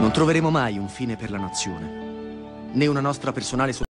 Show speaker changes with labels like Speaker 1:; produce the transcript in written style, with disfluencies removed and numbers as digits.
Speaker 1: Non troveremo mai un fine per la nazione, né una nostra personale